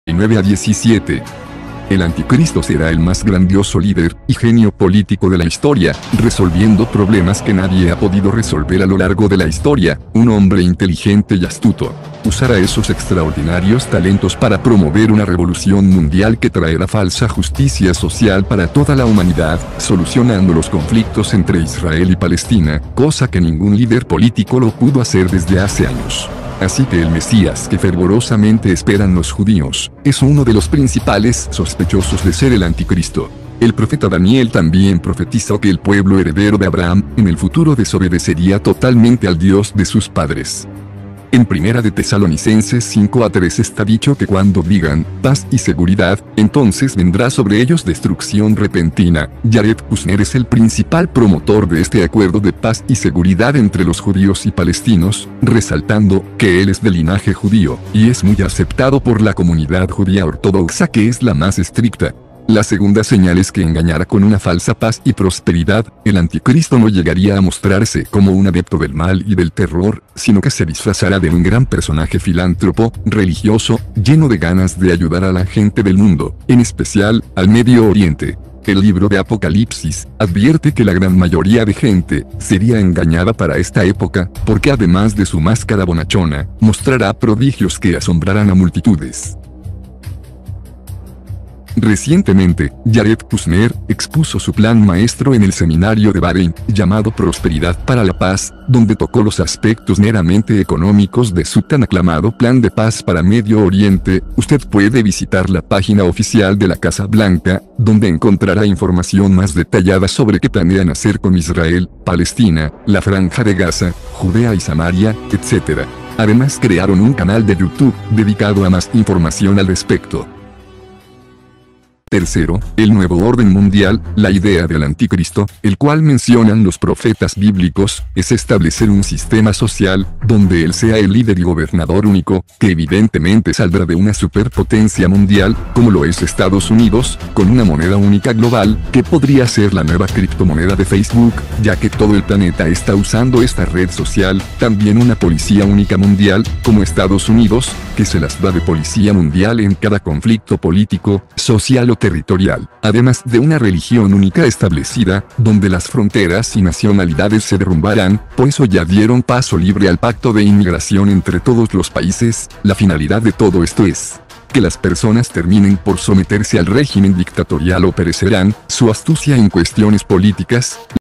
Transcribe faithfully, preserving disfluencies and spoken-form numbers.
nueve a diecisiete. El anticristo será el más grandioso líder y genio político de la historia, resolviendo problemas que nadie ha podido resolver a lo largo de la historia, un hombre inteligente y astuto. Usará esos extraordinarios talentos para promover una revolución mundial que traerá falsa justicia social para toda la humanidad, solucionando los conflictos entre Israel y Palestina, cosa que ningún líder político lo pudo hacer desde hace años. Así que el Mesías que fervorosamente esperan los judíos, es uno de los principales sospechosos de ser el anticristo. El profeta Daniel también profetizó que el pueblo heredero de Abraham, en el futuro desobedecería totalmente al Dios de sus padres. En Primera de Tesalonicenses cinco a tres está dicho que cuando digan paz y seguridad, entonces vendrá sobre ellos destrucción repentina. Jared Kushner es el principal promotor de este acuerdo de paz y seguridad entre los judíos y palestinos, resaltando que él es de linaje judío, y es muy aceptado por la comunidad judía ortodoxa, que es la más estricta. La segunda señal es que engañará con una falsa paz y prosperidad. El anticristo no llegaría a mostrarse como un adepto del mal y del terror, sino que se disfrazará de un gran personaje filántropo, religioso, lleno de ganas de ayudar a la gente del mundo, en especial, al Medio Oriente. El libro de Apocalipsis advierte que la gran mayoría de gente sería engañada para esta época, porque además de su máscara bonachona, mostrará prodigios que asombrarán a multitudes. Recientemente, Jared Kushner expuso su plan maestro en el seminario de Bahrein, llamado Prosperidad para la Paz, donde tocó los aspectos meramente económicos de su tan aclamado plan de paz para Medio Oriente. Usted puede visitar la página oficial de la Casa Blanca, donde encontrará información más detallada sobre qué planean hacer con Israel, Palestina, la Franja de Gaza, Judea y Samaria, etcétera. Además, crearon un canal de YouTube dedicado a más información al respecto. Tercero, el nuevo orden mundial. La idea del anticristo, el cual mencionan los profetas bíblicos, es establecer un sistema social, donde él sea el líder y gobernador único, que evidentemente saldrá de una superpotencia mundial, como lo es Estados Unidos, con una moneda única global, que podría ser la nueva criptomoneda de Facebook, ya que todo el planeta está usando esta red social. También una policía única mundial, como Estados Unidos, que se las da de policía mundial en cada conflicto político, social o territorial, además de una religión única establecida, donde las fronteras y nacionalidades se derrumbarán, pues hoy ya dieron paso libre al pacto de inmigración entre todos los países. La finalidad de todo esto es que las personas terminen por someterse al régimen dictatorial o perecerán. Su astucia en cuestiones políticas